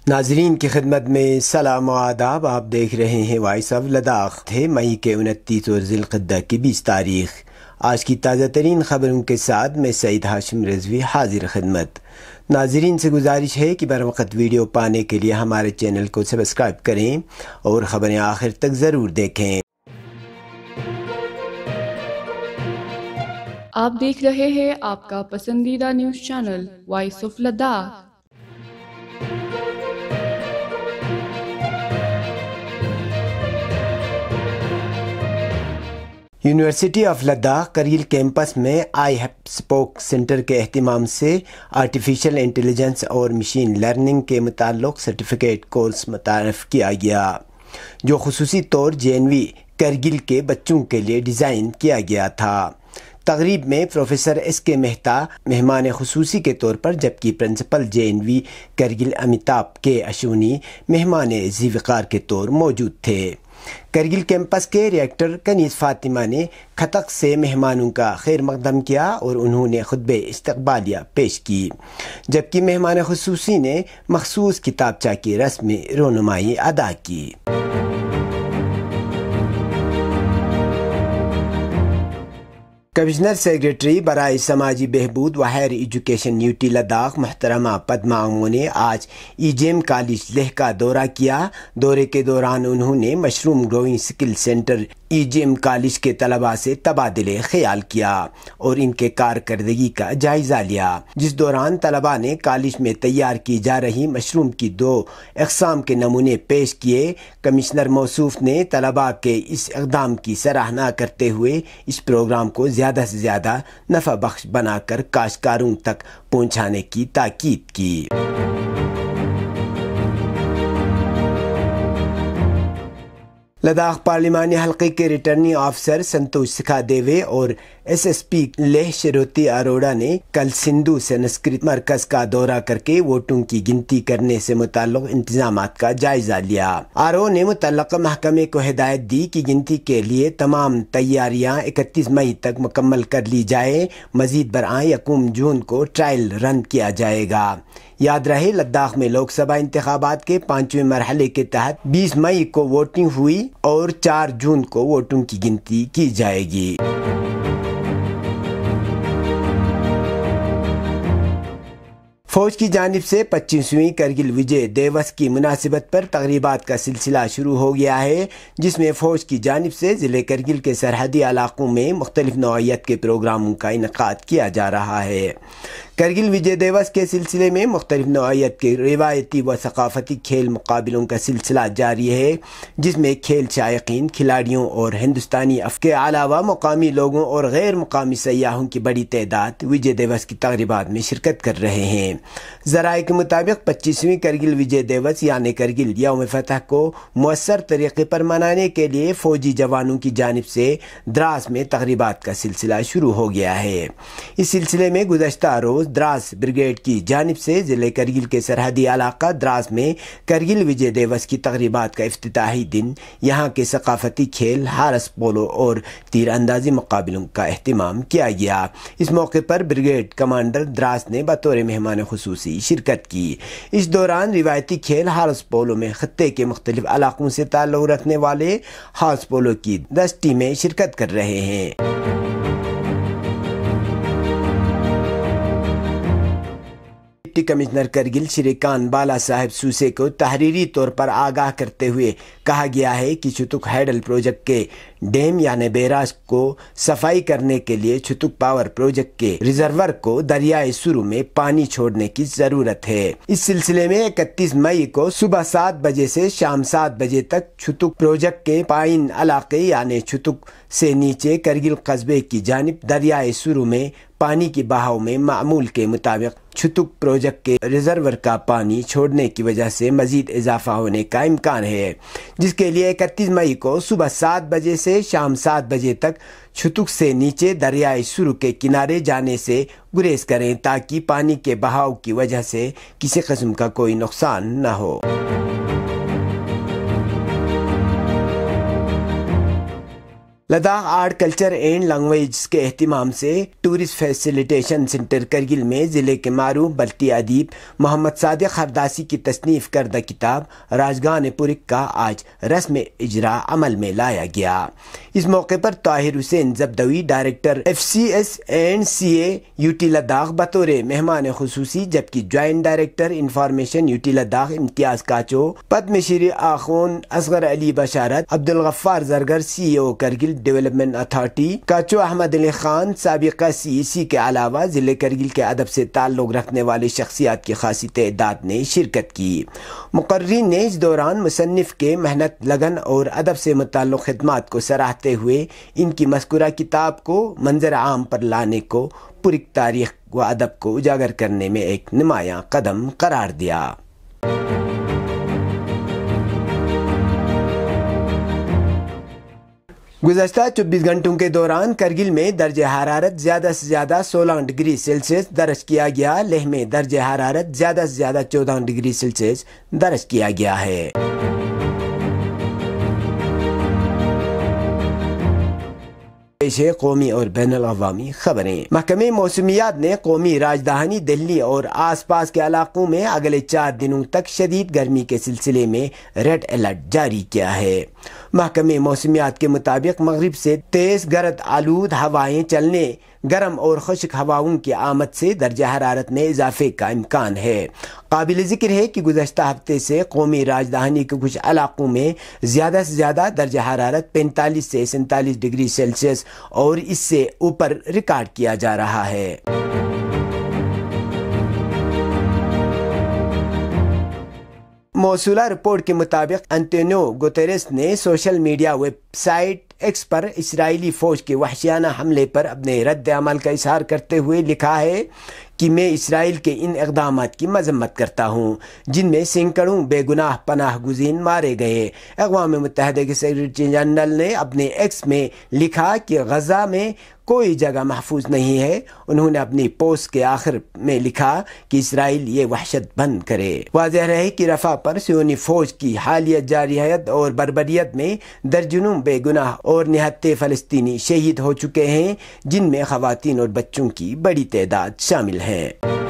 ناظرین کی خدمت میں سلام و آداب. آپ دیکھ رہے ہیں وائس آف لداخ. ہے مئی کے 29 اور ذی القعدہ کی 20 تاریخ. آج کی تازہ ترین خبروں کے ساتھ میں سعید ہاشم رضوی حاضر خدمت. ناظرین سے گزارش ہے کہ بر وقت ویڈیو پانے کے لیے ہمارے چینل کو سبسکرائب کریں اور خبریں آخر تک ضرور دیکھیں. آپ دیکھ رہے ہیں آپ کا پسندیدہ news channel voice of Ladakh. University of Ladakh Kargil campus میں آئی ہیپ اسپوک سینٹر کے اہتمام سے آرٹیفیشل انٹیلیجنس اور مشین لرننگ کے متعلق سرٹیفکیٹ کورس متعارف کیا گیا، جو خصوصی طور JNV کرگل کے بچوں کے لیے ڈیزائن کیا گیا تھا. تقریب میں پروفیسر SK مہتا مہمان خصوصی کے طور پر، جبکہ پرنسپل JNV کرگل امیتابھ کے اشونی مہمان ذی وقار کے طور موجود تھے. کرگل کیمپس کے ریکٹر کنیز فاطمہ نے خطق سے مہمانوں کا خیر مقدم کیا اور انہوں نے خطبہ استقبالیہ پیش کی، جبکہ مہمان خصوصی نے مخصوص کتابچہ کی رسم رونمائی ادا کی. کمشنر سیکریٹری برائے سماجی بہبود و ہائر ایجوکیشن UT لداخ محترمہ پدما انگو نے آج EGM کالج لیہ کا دورہ کیا. دورے کے دوران انہوں نے mushroom growing skill centre EGM college کے طلباء سے تبادلہ خیال کیا اور ان کے کارکردگی کا جائزہ لیا، جس دوران طلباء نے کالج میں تیار کی جا رہی مشروم کی 2 اقسام کے نمونے پیش کیے. کمشنر موصوف نے طلباء کے اس اقدام کی سراہنا کرتے ہوئے اس پروگرام کو زیادہ سے زیادہ نفع بخش بنا کر کاشتکاروں تک پہنچانے کی تاکید کی. لداخ پارلیمانی حلقے کے ریٹرننگ آفیسر سنتوش سکھادیوے اور SSP لیہ شروتی اروڑا نے کل سندھو سنسکرت مرکز کا دورہ کر کے ووٹوں کی گنتی کرنے سے متعلق انتظامات کا جائزہ لیا. RO نے متعلقہ محکمے کو ہدایت دی کہ گنتی کے لیے تمام تیاریاں 31 مئی تک مکمل کر لی جائے. مزید برآں 1 جون کو ٹرائل رن کیا جائے گا. یاد رہے، لداخ میں لوک سبھا انتخابات کے 5ویں مرحلے کے تحت 20 مئی کو ووٹنگ ہوئی اور 4 جون کو ووٹوں کی گنتی کی جائے گی. فوج کی جانب سے 25ویں کرگل وجے دیوس کی مناسبت پر تقریبات کا سلسلہ شروع ہو گیا ہے، جس میں فوج کی جانب سے ضلع کرگل کے سرحدی علاقوں میں مختلف نوعیت کے پروگراموں کا انعقاد کیا جا رہا ہے. کرگل وجے دیوس کے سلسلے میں مختلف نوعیت کے روایتی و ثقافتی کھیل مقابلوں کا سلسلہ جاری ہے، جس میں کھیل شائقین، کھلاڑیوں اور ہندوستانی کے علاوہ مقامی لوگوں اور غیر مقامی سیاحوں کی بڑی تعداد وجے دیوس کی تقریبات میں شرکت کر رہے ہیں. ذرائع کے مطابق 25ویں کرگل وجے دیوس یعنی کرگل یوم فتح کو مؤثر طریقے پر منانے کے لیے فوجی جوانوں کی جانب سے دراس میں تقریبات کا سلسلہ شروع ہو گیا ہے. اس سلسلے میں گزشتہ روز دراس بریگیڈ کی جانب سے ضلع کرگل کے سرحدی علاقہ دراس میں کرگل وجے دیوس کی تقریبات کا افتتاحی دن یہاں کے ثقافتی کھیل ہارس پولو اور تیر اندازی مقابلوں کا اہتمام کیا گیا. اس موقع پر بریگیڈ کمانڈر دراس نے بطور مہمان خصوصی شرکت کی. اس دوران روایتی کھیل ہارس پولو میں خطے کے مختلف علاقوں سے تعلق رکھنے والے ہارس پولو کی 10 ٹیمیں شرکت کر رہے ہیں. ڈپٹی کمشنر کرگل شری کان بالا صاحب سوسے کو تحریری طور پر آگاہ کرتے ہوئے کہا گیا ہے کہ چھتک ہیڈل پروجیکٹ کے ڈیم یعنی بیراج کو صفائی کرنے کے لیے چھتک پاور پروجیکٹ کے ریزرور کو دریائے سرو میں پانی چھوڑنے کی ضرورت ہے. اس سلسلے میں 31 مئی کو صبح 7 بجے سے شام 7 بجے تک چھتک پروجیکٹ کے پائن علاقے یعنی چھتک سے نیچے کرگل قصبے کی جانب دریائے سرو میں پانی کی بہاؤ میں معمول کے مطابق چھتک پروجیکٹ کے ریزرور کا پانی چھوڑنے کی وجہ سے مزید اضافہ ہونے کا امکان ہے، جس کے لیے 31 مئی کو صبح 7 بجے سے شام 7 بجے تک چھتک سے نیچے دریائے سرو کے کنارے جانے سے گریز کریں تاکہ پانی کے بہاؤ کی وجہ سے کسی قسم کا کوئی نقصان نہ ہو. Ladakh art culture and language کے اہتمام سے ٹورسٹ فیسیلیٹیشن سینٹر کرگل میں ضلع کے معروف بلٹی ادیب محمد صادق ہرداسی کی تصنیف کردہ کتاب راجگان پورک کا آج رسم اجرا عمل میں لایا گیا۔ اس موقع پر Tahir Hussain Zabdavi director FCS&CA UT Ladakh بطور مہمان خصوصی، جبکہ joint director information UT Ladakh Imtiyaz Kacho, Padma Shri Akhoon Asghar Ali Basharat, Abdul Ghaffar Zargar CEO Kargil development authority Kacho, Ahmad Ali Khan سابقہ CEC کے علاوہ ضلع کرگل کے ادب سے تعلق رکھنے والی شخصیات کی خاصی تعداد نے شرکت کی۔ مقررین نے اس دوران مصنف کے محنت، لگن اور ادب سے متعلق خدمات کو سراہتے ہوئے ان کی مذکورہ کتاب کو منظر عام پر لانے کو پورک تاریخ و ادب کو اجاگر کرنے میں ایک نمایاں قدم قرار دیا۔ گزشتہ 24 گھنٹوں کے دوران کرگل میں درجہ حرارت زیادہ سے زیادہ 16 ڈگری سیلسیس درج کیا گیا۔ لیہ میں درجہ حرارت زیادہ سے زیادہ 14 ڈگری سیلسیس درج کیا گیا ہے۔ قومی اور بین الاقوامی خبریں۔ محکمہ موسمیات نے قومی راجدھانی دہلی اور آس پاس کے علاقوں میں اگلے 4 دنوں تک شدید گرمی کے سلسلے میں ریڈ الرٹ جاری کیا ہے۔ محکمہ موسمیات کے مطابق مغرب سے تیز گرد آلود ہوائیں چلنے، گرم اور خشک ہواؤں کی آمد سے درجہ حرارت میں اضافے کا امکان ہے۔ قابل ذکر ہے کہ گزشتہ ہفتے سے قومی راجدھانی کے کچھ علاقوں میں زیادہ سے زیادہ درجہ حرارت 45 سے 47 ڈگری سیلسیس اور اس سے اوپر ریکارڈ کیا جا رہا ہے۔ موصولہ رپورٹ کے مطابق انتونیو گوتریس نے social media website X پر اسرائیلی فوج کے وحشیانہ حملے پر اپنے رد عمل کا اظہار کرتے ہوئے لکھا ہے کہ میں اسرائیل کے ان اقدامات کی مذمت کرتا ہوں جن میں سینکڑوں بے گناہ پناہ گزین مارے گئے۔ اقوام متحدہ کے سیکریٹری جنرل نے اپنے ایکس میں لکھا کہ غزہ میں کوئی جگہ محفوظ نہیں ہے۔ انہوں نے اپنی پوسٹ کے آخر میں لکھا کہ اسرائیل یہ وحشت بند کرے۔ واضح رہے کہ رفح پر صہیونی فوج کی حالیہ جارحیت اور بربریت میں درجنوں بے گناہ اور نہتے فلسطینی شہید ہو چکے ہیں، جن میں خواتین اور بچوں کی بڑی تعداد شامل ہے۔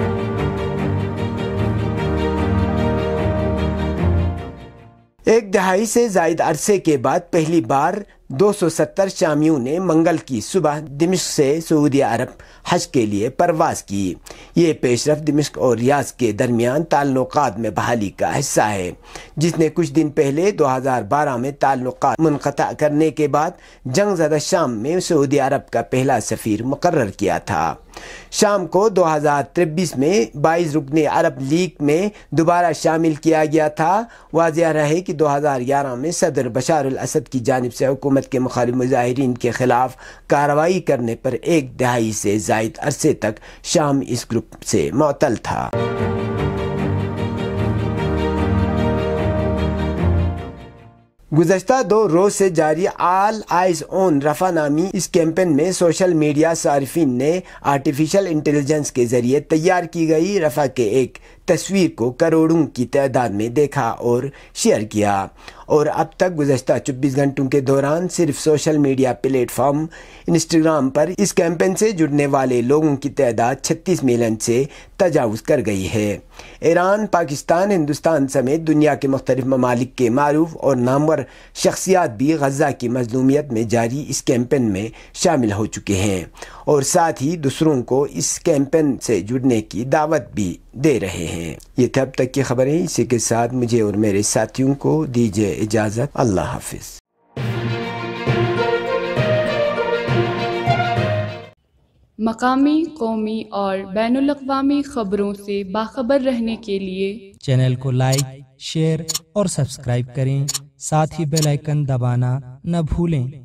ایک دہائی سے زائد عرصے کے بعد پہلی بار 270 شامیوں نے منگل کی صبح دمشق سے سعودی عرب حج کے لیے پرواز کی۔ یہ پیش رفت دمشق اور ریاض کے درمیان تعلقات میں بحالی کا حصہ ہے، جس نے کچھ دن پہلے 2012 میں تعلقات منقطع کرنے کے بعد جنگ زدہ شام میں سعودی عرب کا پہلا سفیر مقرر کیا تھا۔ شام کو 2023 میں 22 رکنی عرب لیگ میں دوبارہ شامل کیا گیا تھا۔ واضح رہے کہ 2011 میں صدر بشار الاسد کی جانب سے حکومت کے مخالف مظاہرین کے خلاف کارروائی کرنے پر ایک دہائی سے زائد عرصے تک شام اس گروپ سے معطل تھا۔ گزشتہ 2 روز سے جاری آل آئیز آن رفح نامی اس کیمپین میں سوشل میڈیا صارفین نے آرٹیفیشل انٹیلیجنس کے ذریعے تیار کی گئی رفح کے ایک تصویر کو کروڑوں کی تعداد میں دیکھا اور شیئر کیا، اور اب تک گزشتہ 24 گھنٹوں کے دوران صرف social media platform Instagram پر اس کیمپین سے جڑنے والے لوگوں کی تعداد 36 ملین سے تجاوز کر گئی ہے۔ ایران، پاکستان، ہندوستان سمیت دنیا کے مختلف ممالک کے معروف اور نامور شخصیات بھی غزہ کی مظلومیت میں جاری اس کیمپین میں شامل ہو چکے ہیں اور ساتھ ہی دوسروں کو اس کیمپین سے جڑنے کی دعوت بھی دے رہے ہیں۔ یہ تھے اب تک کی خبریں۔ اسی کے ساتھ مجھے اور میرے ساتھیوں کو دیجیے اجازت۔ اللہ حافظ۔ مقامی، قومی اور بین الاقوامی خبروں سے باخبر رہنے کے لیے چینل کو لائک، شیئر اور سبسکرائب کریں، ساتھ ہی بیل آئیکن دبانا نہ بھولیں۔